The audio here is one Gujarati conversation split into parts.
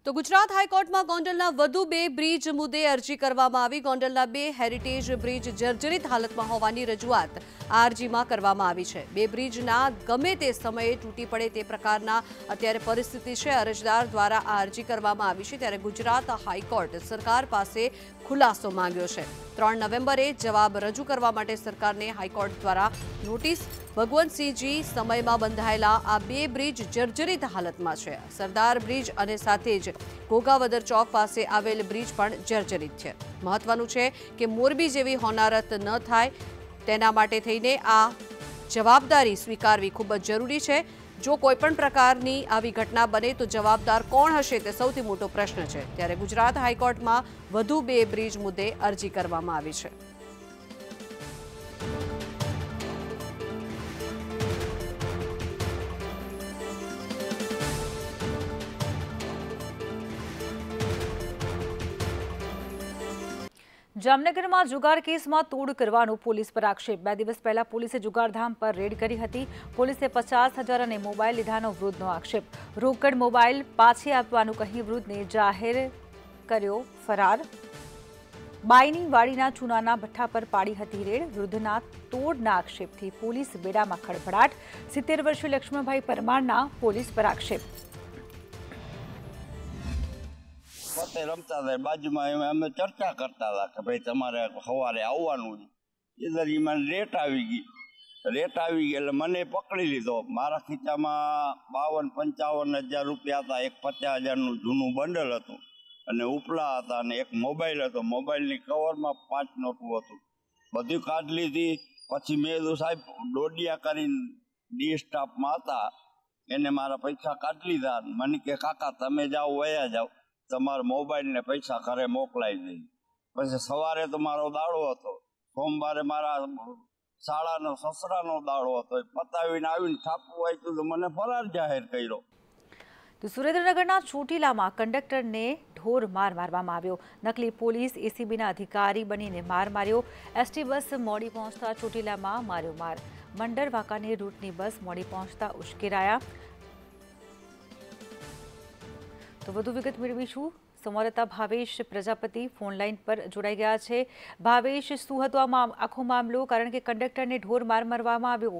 તો ગુજરાત હાઈકોર્ટમાં ગોંડલના વધુ 2 બ્રિજ મુદ્દે અરજી કરવામાં આવી। ગોંડલના 2 હેરિટેજ બ્રિજ જર્જરિત હાલતમાં હોવાની રજૂઆત આ અરજીમાં કરવામાં આવી છે। 2 બ્રિજના ગમે તે સમયે તૂટી પડે તે પ્રકારના અત્યારે પરિસ્થિતિ છે। અરજદાર દ્વારા આ અરજી કરવામાં આવી છે, ત્યારે ગુજરાત હાઈકોર્ટ સરકાર પાસે ખુલાસો માંગ્યો છે। 3 નવેમ્બરે જવાબ રજૂ કરવા માટે સરકારને હાઈકોર્ટ દ્વારા નોટિસ। ભગવંતસિંહજી સમયમાં બંધાયેલા આ 2 બ્રિજ જર્જરિત હાલતમાં છે। સરદાર બ્રિજ અને સાથે જ ઘોઘાવદર ચોક પાસે આવેલ બ્રિજ પણ જર્જરિત છે। મહત્વનું છે કે મોરબી જેવી હોનારત ન થાય તેના માટે થઈને આ જવાબદારી સ્વીકારવી ખૂબ જ જરૂરી છે। જો કોઈપણ પ્રકારની આવી ઘટના બને તો જવાબદાર કોણ હશે તે સૌથી મોટો પ્રશ્ન છે। ત્યારે ગુજરાત હાઈકોર્ટમાં વધુ 2 બ્રિજ મુદ્દે અરજી કરવામાં આવી છે। જામનગરમાં જુગાર કેસમાં તોડ કરવાનો પોલીસ પર આક્ષેપ। 2 દિવસ પહેલા પોલીસે જુગારધામ પર રેડ કરી હતી। પોલીસે 50,000 અને મોબાઈલ લીધાનો વૃદ્ધનો આક્ષેપ। રોકડ મોબાઈલ પાછી આપવાનું કહી વૃદ્ધને જાહેર કર્યો ફરાર। બાઈની વાડીના ચૂનાના ભઠ્ઠા પર પાડી હતી રેડ। વૃદ્ધના તોડના આક્ષેપથી પોલીસ બેડામાં ખળભળાટ। 70 વર્ષીય લક્ષ્મણભાઈ પરમારના પોલીસ પર આક્ષેપ। પોતે રમતા હતા બાજુમાં અમે ચર્ચા કરતા હતા કે ભાઈ તમારે સવારે આવવાનું છે। એ દરમિયાન રેટ આવી ગઈ એટલે મને પકડી લીધો। મારા ખીચામાં 52-55 હજાર રૂપિયા હતા। એક 50,000નું જૂનું બંડલ હતું અને ઉપલા હતા અને એક મોબાઈલ હતો। મોબાઈલની કવરમાં 5 નોટું હતું। બધું કાઢી લીધી। પછી મેં કીધું સાહેબ દોડિયા કરીને ડી સ્ટાફમાં હતા એને મારા પૈસા કાઢી લીધા। મને કે કાકા તમે જાઓ વયા જાઓ, તમારા મોબાઈલ ને પૈસા ઘરે મોકલાઈ દઈ। પછી સવારે તો મારો દાડો હતો, સોમવારે મારા શાળાનો સસરાનો દાડો હતો। પતાવીને આવીને છાપું વાંચ્યું તો મને ફરાર જાહેર કર્યો। તો સુરેન્દ્રનગરના ચોટીલામાં કંડક્ટરને ઢોર માર મારવામાં આવ્યો। નકલી પોલીસ એસીબીના અધિકારી બનીને માર માર્યો। એસટી બસ મોડી પહોંચતા ચોટીલામાં માર્યો માર। મંડર વાંકાનેર રૂટની બસ મોડી પહોંચતા ઉશ્કેરાયા। તો વધુ વિગત મેળવીશું। સંવાદદાતા ભાવેશ પ્રજાપતિ ફોનલાઈન પર જોડાઈ ગયા છે। ભાવેશ, શું હતો આખો મામલો, કારણ કે કંડક્ટરને ઢોર માર મારવામાં આવ્યો?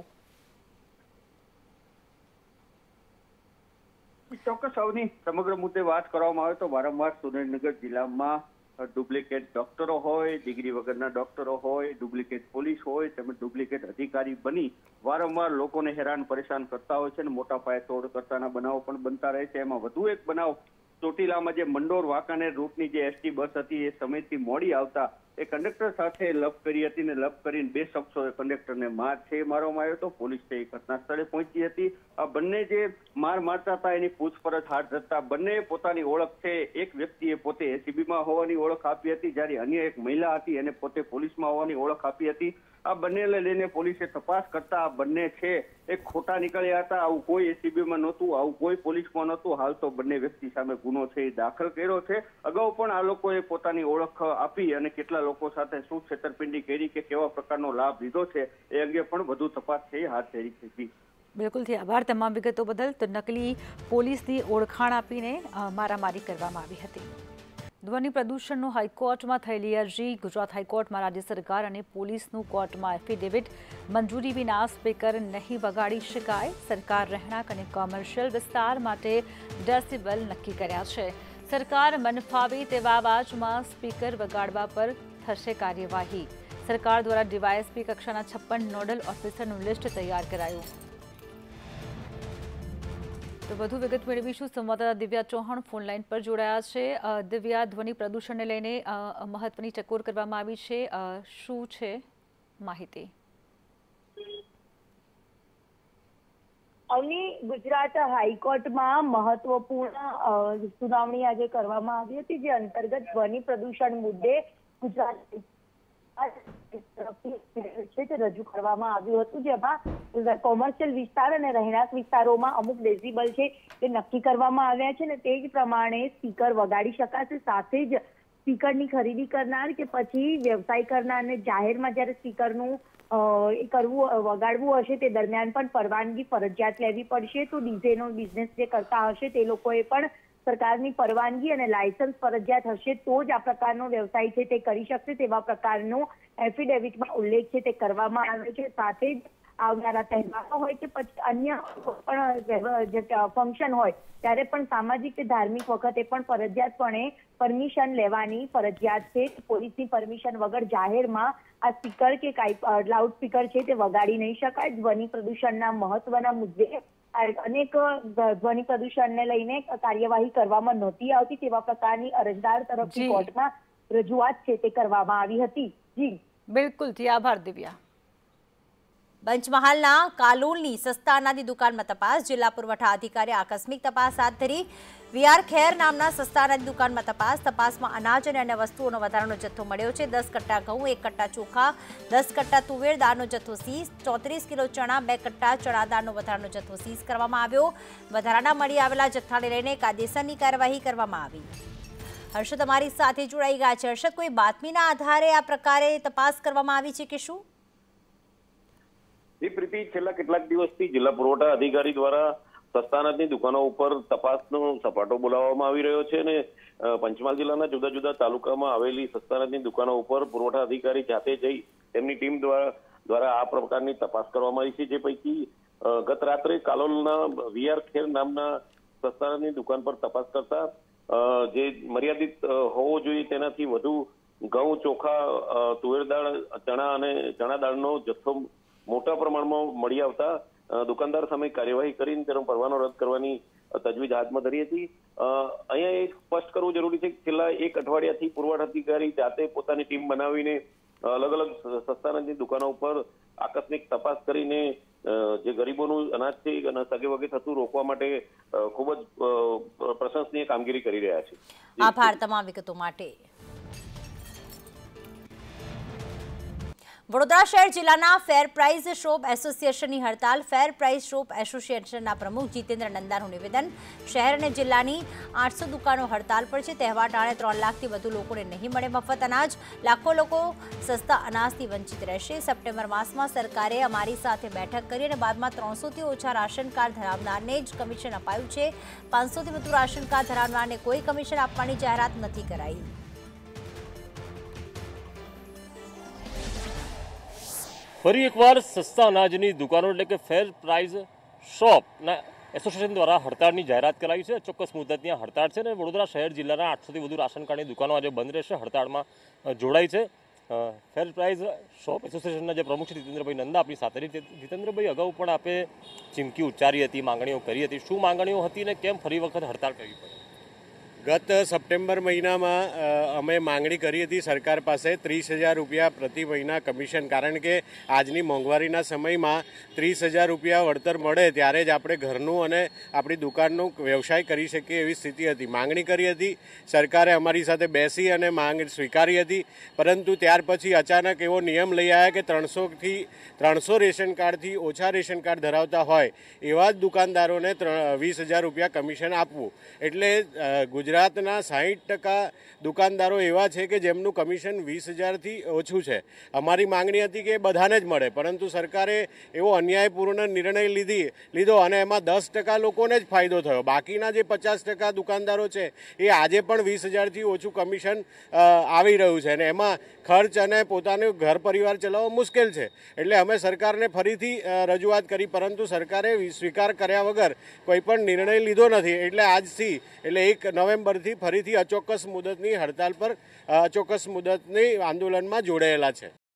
ચોક્કસ અવની સમગ્ર મુદ્દે વાત કરવામાં આવે તો વારંવાર સુરેન્દ્રનગર જિલ્લામાં ડુપ્લિકેટ ડોક્ટરો હોય, ડિગ્રી વગરના ડોક્ટરો હોય, ડુપ્લિકેટ પોલીસ હોય તેમજ ડુપ્લિકેટ અધિકારી બની વારંવાર લોકોને હેરાન પરેશાન કરતા હોય છે અને મોટા પાયે તોડ કરતાના બનાવો પણ બનતા રહે છે। એમાં વધુ એક બનાવ ચોટીલામાં જે મંડોર વાંકાનેર રૂટની જે એસટી બસ હતી એ સમયથી મોડી આવતા એ કંડક્ટર સાથે લપ કરી હતી ને લપ કરીને 2 શખ્સોએ કંડક્ટરને મારવામાં આવ્યો હતો। પોલીસ તે ઘટના સ્થળે પહોંચી હતી। આ બંને જે માર મારતા હતા એની પૂછપરછ હાથ ધરતા બંને પોતાની ઓળખ છે। એક વ્યક્તિએ પોતે એસીબીમાં હોવાની ઓળખ આપી હતી, જ્યારે અન્ય એક મહિલા હતી એને પોતે પોલીસમાં હોવાની ઓળખ આપી હતી। આ બંનેને લઈને પોલીસે તપાસ કરતા આ બંને છે એ ખોટા નીકળ્યા હતા। આવું કોઈ એસીબીમાં નહોતું, આવું કોઈ પોલીસમાં નહોતું। હાલ તો બંને વ્યક્તિ સામે ગુનો છે એ દાખલ કર્યો છે। અગાઉ પણ આ લોકોએ પોતાની ઓળખ આપી અને કેટલા લોકો સાથે શું છેતરપિંડી કરી કે કેવા પ્રકારનો લાભ લીધો છે એ અંગે પણ વધુ તપાસ છે હાથ ધરી છે। બિલકુલથી આભાર તમામ વિગતો બદલ। તો નકલી પોલીસની ઓળખાણ આપીને મારામારી કરવામાં આવી હતી। ધ્વનિ પ્રદૂષણનો હાઈકોર્ટમાં થયેલી અરજી। ગુજરાત હાઈકોર્ટમાં રાજ્ય સરકાર અને પોલીસનું કોર્ટમાં એફિડેવિટ। મંજૂરી વિના સ્પીકર નહીં વગાડી શકાય। સરકાર રહેણાંક અને કોમર્શિયલ વિસ્તાર માટે ડેસિબલ નક્કી કર્યા છે। સરકાર મનફાવે તેવા અવાજમાં સ્પીકર વગાડવા પર થશે કાર્યવાહી। સરકાર દ્વારા ડીવાયએસપી કક્ષાના 56 નોડલ ઓફિસરનું લિસ્ટ તૈયાર કરાયું। તો વધુ વિગત મેળવીશું। સંવાદદાતા દિવ્યા ચૌહાણ ફોનલાઈન પર જોડાયા છે। દિવ્યા, ધ્વનિ પ્રદૂષણને લઈને મહત્વની ટકોર કરવામાં આવી છે, શું છે માહિતી? અવની, ગુજરાત હાઈકોર્ટમાં મહત્વપૂર્ણ સુનાવણી આજે કરવામાં આવી હતી, જે અંતર્ગત ધ્વનિ પ્રદૂષણ મુદ્દે ગુજરાત રજૂ કરવામાં આવ્યું હતું, જેમાં કોમર્શિયલ વિસ્તાર અને રહેણાંક વિસ્તારોમાં અમુક ડેસિબલ છે તે નક્કી કરવામાં આવ્યા છે અને તે જ પ્રમાણે સ્પીકર વગાડી શકાશે। સાથે જ સ્પીકરની ખરીદી કરનાર કે પછી વ્યવસાય કરનારને જાહેરમાં જ્યારે સ્પીકરનું વગાડવું હશે તે દરમિયાન પણ પરવાનગી ફરજિયાત લેવી પડશે। તો ડીજેનો બિઝનેસ જે કરતા હશે તે લોકોએ પણ સરકારની પરવાનગી અને લાયસન્સ ફરજિયાત હશે તો જ આ પ્રકારનો વ્યવસાય છે તે કરી શકશે તેવા પ્રકારનો એફિડેવિટમાં ઉલ્લેખ છે તે કરવામાં આવ્યો છે। સાથે જ આવનારા તહેવારો હોય કે પછી અન્ય પણ ફંક્શન હોય ત્યારે પણ સામાજિક કે ધાર્મિક વખતે પણ ફરજિયાતપણે પરમિશન લેવાની ફરજિયાત છે। પોલીસની પરમિશન વગર જાહેરમાં આ સ્પીકર કે લાઉડ સ્પીકર છે તે વગાડી નહીં શકાય। ધ્વનિ પ્રદૂષણના મહત્વના મુદ્દે અનેક ધ્વનિ પ્રદૂષણને લઈને કાર્યવાહી કરવામાં નહોતી આવતી તેવા પ્રકારની અરજદાર તરફથી કોર્ટમાં રજૂઆત છે તે કરવામાં આવી હતી। જી બિલકુલ જી, આભાર દિવ્યા। પંચમહાલના કાલોલની સસ્તા અનાજની દુકાનમાં તપાસ। જિલ્લા પુરવઠા અધિકારીએ આકસ્મિક તપાસ હાથ ધરી। વીઆર ખેર નામના સસ્તા અનાજની દુકાનમાં તપાસમાં અનાજ અને અન્ય વસ્તુઓનો વધારાનો જથ્થો મળ્યો છે। 10 કટ્ટા ઘઉં, 1 કટ્ટા ચોખા, 10 કટ્ટા તુવેર દાળનો જથ્થો સીઝ, 34 કિલો ચણા, 2 કટ્ટા ચણા દાળનો વધારાનો જથ્થો સીઝ કરવામાં આવ્યો। વધારાના મળી આવેલા જથ્થાને લઈને કાયદેસરની કાર્યવાહી કરવામાં આવી। હર્ષદ અમારી સાથે જોડાઈ ગયા છે। હર્ષદ, કોઈ બાતમીના આધારે આ પ્રકારે તપાસ કરવામાં આવી છે કે શું? જી પ્રીતિ, છેલ્લા કેટલાક દિવસથી જિલ્લા પુરવઠા અધિકારી દ્વારા સસ્તા અનાજની દુકાનો ઉપર તપાસનો સપાટો બોલાવવામાં આવી રહ્યો છે અને પંચમહાલ જિલ્લાના જુદા જુદા તાલુકામાં આવેલી સસ્તા અનાજની દુકાનો ઉપર પુરવઠા અધિકારી જાતે જઈ તેમની ટીમ દ્વારા આ પ્રકારની તપાસ કરવામાં આવી છે। જે પૈકી ગત રાત્રે કાલોલના વીઆર ખેર નામના સસ્તા અનાજની દુકાન પર તપાસ કરતા જે મર્યાદિત હોવો જોઈએ તેનાથી વધુ ઘઉં, ચોખા, તુવેર દાળ, ચણા અને ચણા દાળનો જથ્થો મોટા પ્રમાણમાં મળી આવતા દુકાનદાર સામે કાર્યવાહી કરીને તેનો પરવાનો રદ કરવાની તજવીજ હાથમાં ધરી હતી। અહીંયા એ સ્પષ્ટ કરવું જરૂરી છે કે છેલ્લા 1 અઠવાડિયાથી પુરવઠા અધિકારી જાતે પોતાની ટીમ બનાવીને અલગ અલગ સસ્તા અનાજની દુકાનો ઉપર આકસ્મિક તપાસ કરીને જે ગરીબોનું અનાજ છે અને સગે વગે થતું રોકવા માટે ખૂબ જ પ્રશંસનીય કામગીરી કરી રહ્યા છે। આભાર તમામ વિગતો માટે। વડોદરા શહેર જિલ્લાના ફેર પ્રાઇસ શોપ એસોસિએશનની હડતાલ। ફેર પ્રાઇસ શોપ એસોસિએશનના પ્રમુખ જીતેન્દ્ર નંદાનું નિવેદન। શહેર અને જિલ્લાની 800 દુકાનો હડતાલ પર છે। તહેવાર ટાણે 3 લાખથી વધુ લોકોને નહીં મળે મફત અનાજ। લાખો લોકો સસ્તા અનાજથી વંચિત રહેશે। સપ્ટેમ્બર માસમાં સરકારે અમારી સાથે બેઠક કરી અને બાદમાં 300થી ઓછા રાશન કાર્ડ ધરાવનારને જ કમિશન અપાયું છે। 500થી વધુ રાશન કાર્ડ ધરાવનારને કોઈ કમિશન આપવાની જાહેરાત નથી કરાઈ। ફરી એકવાર સસ્તા અનાજની દુકાનો એટલે કે ફેર પ્રાઇસ શોપના એસોસિએશન દ્વારા હડતાળની જાહેરાત કરાઈ છે। ચોક્કસ મુદ્દતની આ હડતાળ છે અને વડોદરા શહેર જિલ્લાના 800થી વધુ રાશન કાર્ડની દુકાનો આજે બંધ રહેશે। હડતાળમાં જોડાઈ છે ફેર પ્રાઇસ શોપ એસોસિએશનના જે પ્રમુખ છે જીતેન્દ્રભાઈ નંદા આપણી સાથે। જીતેન્દ્રભાઈ, અગાઉ પણ આપે ચીમકી ઉચ્ચારી હતી, માંગણીઓ કરી હતી, શું માંગણીઓ હતી અને કેમ ફરી વખત હડતાળ કરવી પડી? ગત સપ્ટેમ્બર મહિનામાં અમે માંગણી કરી હતી સરકાર પાસે 30,000 રૂપિયા પ્રતિ મહિના કમિશન, કારણ કે આજની મોંઘવારીના સમયમાં 30,000 રૂપિયા વળતર મળે ત્યારે જ આપણે ઘરનું અને આપણી દુકાનનું વ્યવસાય કરી શકીએ એવી સ્થિતિ હતી। માંગણી કરી હતી, સરકારે અમારી સાથે બેસી અને માંગ સ્વીકારી હતી, પરંતુ ત્યાર પછી અચાનક એવો નિયમ લઈ આવ્યા કે 300 રેશન કાર્ડથી ઓછા રેશન કાર્ડ ધરાવતા હોય એવા જ દુકાનદારોને 20,000 રૂપિયા કમિશન આપવું। એટલે ગુજરાતના 60% દુકાનદારો એવા છે કે જેમનું કમિશન 20,000થી ઓછું છે। અમારી માંગણી હતી કે બધાને જ મળે, પરંતુ સરકારે એવો અન્યાયપૂર્ણ નિર્ણય લીધો અને એમાં 10% લોકોને જ ફાયદો થયો। બાકીના જે 50% દુકાનદારો છે એ આજે પણ 20,000થી ઓછું કમિશન આવી રહ્યું છે અને એમાં ખર્ચ અને પોતાનું ઘર પરિવાર ચલાવવો મુશ્કેલ છે। એટલે અમે સરકારને ફરીથી રજૂઆત કરી, પરંતુ સરકારે સ્વીકાર કર્યા વગર કોઈ પણ નિર્ણય લીધો નથી। એટલે આજથી એટલે 1 નવેમ્બરથી ફરીથી અચોક્કસ મુદતની હડતાલ પર અચોક્કસ મુદતની આંદોલનમાં જોડાયેલા છે।